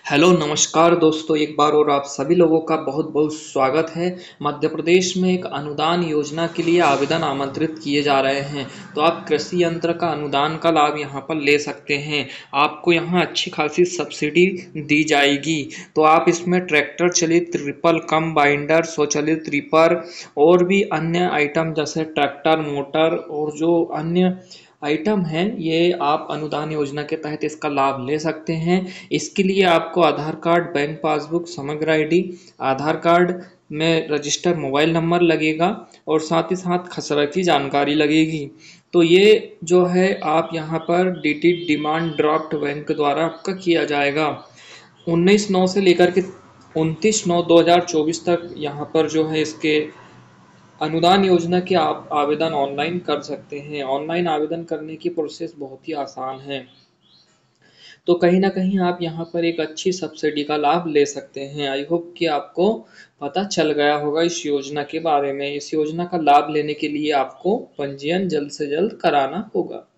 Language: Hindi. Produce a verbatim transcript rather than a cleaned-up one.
हेलो नमस्कार दोस्तों, एक बार और आप सभी लोगों का बहुत बहुत स्वागत है। मध्य प्रदेश में एक अनुदान योजना के लिए आवेदन आमंत्रित किए जा रहे हैं। तो आप कृषि यंत्र का अनुदान का लाभ यहाँ पर ले सकते हैं। आपको यहाँ अच्छी खासी सब्सिडी दी जाएगी। तो आप इसमें ट्रैक्टर चलित रिपल कम बाइंडर, स्वचालित रीपर और भी अन्य आइटम जैसे ट्रैक्टर, मोटर और जो अन्य आइटम हैं, ये आप अनुदान योजना के तहत इसका लाभ ले सकते हैं। इसके लिए आपको Aadhaar card, bank passbook, Samagra ID, Aadhaar card में रजिस्टर मोबाइल नंबर लगेगा और साथ ही साथ खसरा की जानकारी लगेगी। तो ये जो है आप यहाँ पर डीटी डिमांड ड्राफ्ट बैंक द्वारा आपका किया जाएगा। उन्नीस नौ से लेकर के उनतीस नौ दो हज़ार चौबीस तक यहाँ पर जो है इसके अनुदान योजना के आप आवेदन ऑनलाइन कर सकते हैं। ऑनलाइन आवेदन करने की प्रोसेस बहुत ही आसान है। तो कहीं ना कहीं आप यहाँ पर एक अच्छी सब्सिडी का लाभ ले सकते हैं। आई होप कि आपको पता चल गया होगा इस योजना के बारे में। इस योजना का लाभ लेने के लिए आपको पंजीयन जल्द से जल्द कराना होगा।